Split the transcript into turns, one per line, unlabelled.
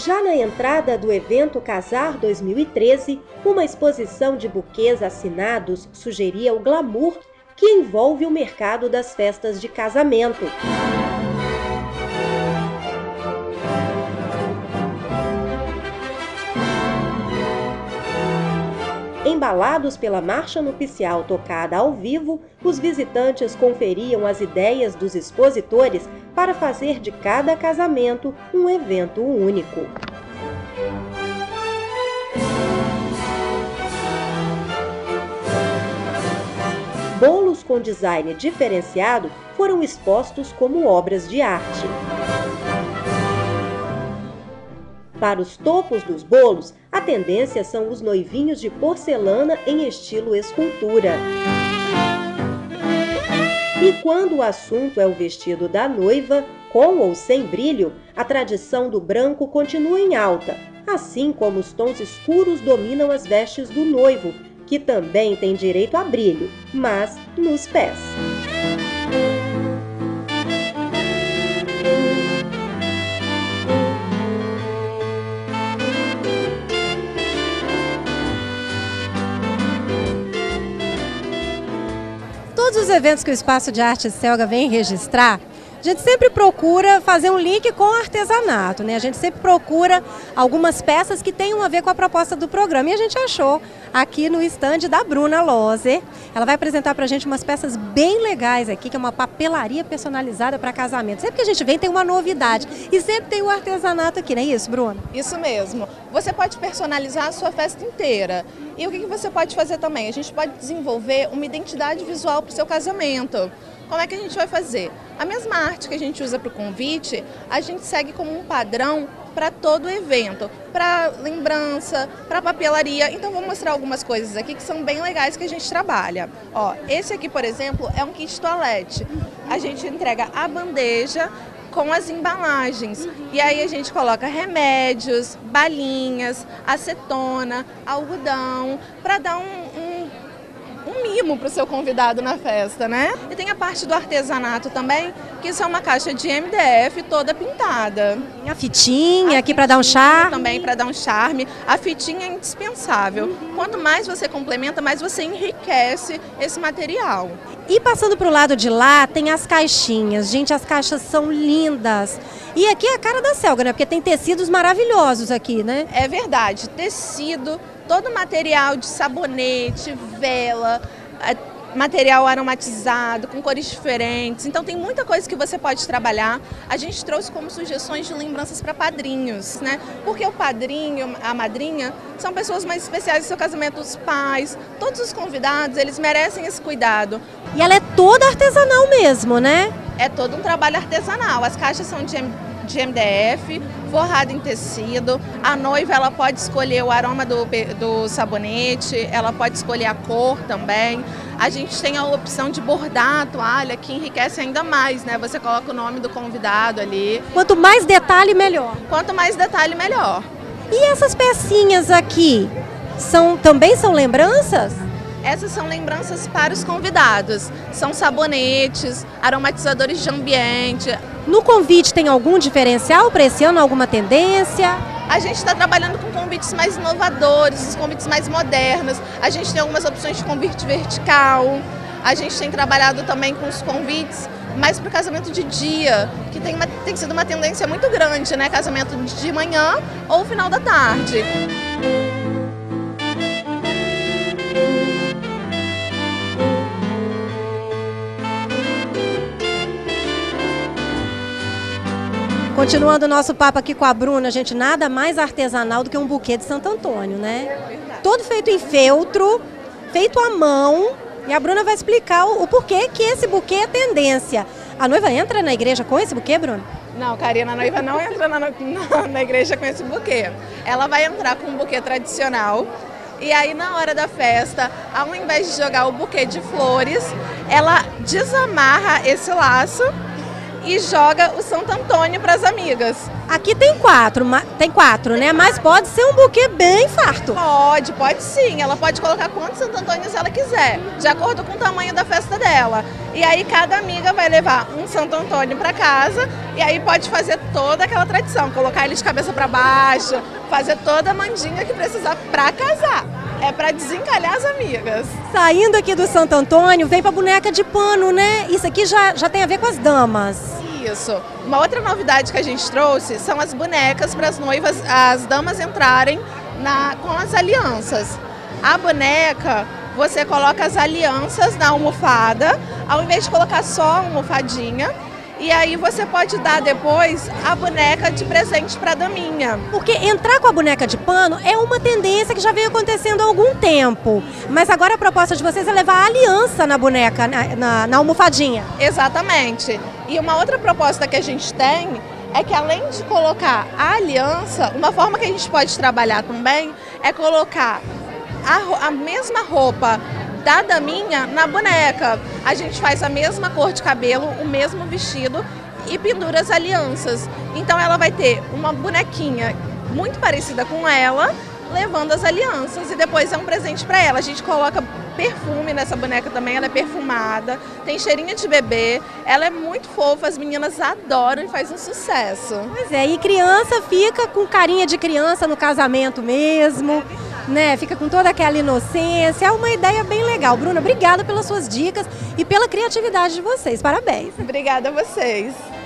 Já na entrada do evento Casar 2013, uma exposição de buquês assinados sugeria o glamour que envolve o mercado das festas de casamento. Embalados pela marcha nupcial tocada ao vivo, os visitantes conferiam as ideias dos expositores para fazer de cada casamento um evento único. Bolos com design diferenciado foram expostos como obras de arte. Para os topos dos bolos, a tendência são os noivinhos de porcelana em estilo escultura. E quando o assunto é o vestido da noiva, com ou sem brilho, a tradição do branco continua em alta, assim como os tons escuros dominam as vestes do noivo, que também tem direito a brilho, mas nos pés.
Todos os eventos que o Espaço de Arte Selga vem registrar, a gente sempre procura fazer um link com o artesanato, né? A gente sempre procura algumas peças que tenham a ver com a proposta do programa. E a gente achou aqui no estande da Bruna Loser. Ela vai apresentar pra gente umas peças bem legais aqui, que é uma papelaria personalizada para casamento. Sempre que a gente vem tem uma novidade. E sempre tem o artesanato aqui, não é isso, Bruna?
Isso mesmo. Você pode personalizar a sua festa inteira. E o que você pode fazer também? A gente pode desenvolver uma identidade visual para o seu casamento. Como é que a gente vai fazer? A mesma arte que a gente usa para o convite, a gente segue como um padrão para todo o evento, para lembrança, para papelaria. Então vou mostrar algumas coisas aqui que são bem legais que a gente trabalha. Ó, esse aqui, por exemplo, é um kit toalete. A gente entrega a bandeja com as embalagens. E aí a gente coloca remédios, balinhas, acetona, algodão, para dar um mimo para o seu convidado na festa, né? E tem a parte do artesanato também, que isso é uma caixa de MDF toda pintada.
Tem a fitinha aqui para dar um charme.
Também para dar um charme. A fitinha é indispensável. Quanto mais você complementa, mais você enriquece esse material.
E passando para o lado de lá, tem as caixinhas. Gente, as caixas são lindas. E aqui é a cara da Selga, né? Porque tem tecidos maravilhosos aqui, né?
É verdade. Tecido, todo material de sabonete, vela, material aromatizado, com cores diferentes. Então tem muita coisa que você pode trabalhar. A gente trouxe como sugestões de lembranças para padrinhos, né? Porque o padrinho, a madrinha, são pessoas mais especiais do seu casamento, os pais, todos os convidados, eles merecem esse cuidado.
E ela é toda artesanal mesmo, né?
É todo um trabalho artesanal. As caixas são de MDF, forrado em tecido. A noiva ela pode escolher o aroma do sabonete, ela pode escolher a cor também. A gente tem a opção de bordar a toalha, que enriquece ainda mais, né? Você coloca o nome do convidado ali.
Quanto mais detalhe, melhor.
Quanto mais detalhe, melhor.
E essas pecinhas aqui, também são lembranças?
Essas são lembranças para os convidados. São sabonetes, aromatizadores de ambiente.
No convite tem algum diferencial para esse ano, alguma tendência?
A gente está trabalhando com convites mais inovadores, os convites mais modernos. A gente tem algumas opções de convite vertical. A gente tem trabalhado também com os convites mais para o casamento de dia, que tem sido uma tendência muito grande, né? Casamento de manhã ou final da tarde.
Continuando o nosso papo aqui com a Bruna, gente, nada mais artesanal do que um buquê de Santo Antônio, né? Todo feito em feltro, feito à mão, e a Bruna vai explicar o porquê que esse buquê é tendência. A noiva entra na igreja com esse buquê, Bruna?
Não, Karina, a noiva não entra na igreja com esse buquê. Ela vai entrar com um buquê tradicional. E aí, na hora da festa, ao invés de jogar o buquê de flores, ela desamarra esse laço e joga o Santo Antônio para as amigas.
Aqui tem quatro, né? Mas pode ser um buquê bem farto.
Pode sim. Ela pode colocar quantos Santo Antônios ela quiser, de acordo com o tamanho da festa dela. E aí cada amiga vai levar um Santo Antônio para casa e aí pode fazer toda aquela tradição, colocar ele de cabeça para baixo, fazer toda a mandinga que precisar para casar. É para desencalhar as amigas.
Saindo aqui do Santo Antônio, vem para boneca de pano, né? Isso aqui já tem a ver com as damas.
Isso. Uma outra novidade que a gente trouxe são as bonecas para as noivas, as damas entrarem com as alianças. A boneca, você coloca as alianças na almofada, ao invés de colocar só a almofadinha. E aí você pode dar depois a boneca de presente para a daminha.
Porque entrar com a boneca de pano é uma tendência que já vem acontecendo há algum tempo. Mas agora a proposta de vocês é levar a aliança na boneca, na almofadinha.
Exatamente. E uma outra proposta que a gente tem é que além de colocar a aliança, uma forma que a gente pode trabalhar também é colocar a mesma roupa da daminha na boneca. A gente faz a mesma cor de cabelo, o mesmo vestido e pendura as alianças. Então ela vai ter uma bonequinha muito parecida com ela, levando as alianças, e depois é um presente para ela. A gente coloca perfume nessa boneca também, ela é perfumada, tem cheirinho de bebê, ela é muito fofa, as meninas adoram e faz um sucesso.
Pois é, e criança fica com carinha de criança no casamento mesmo, né? Fica com toda aquela inocência, é uma ideia bem legal. Bruna, obrigada pelas suas dicas e pela criatividade de vocês, parabéns.
Obrigada a vocês.